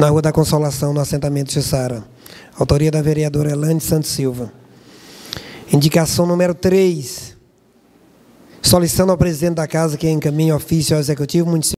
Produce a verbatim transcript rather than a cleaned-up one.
na Rua da Consolação, no assentamento Jussara. Autoria da vereadora Elane Santos Silva. Indicação número três. Solicitando ao presidente da Casa que encaminhe ofício ao Executivo Municipal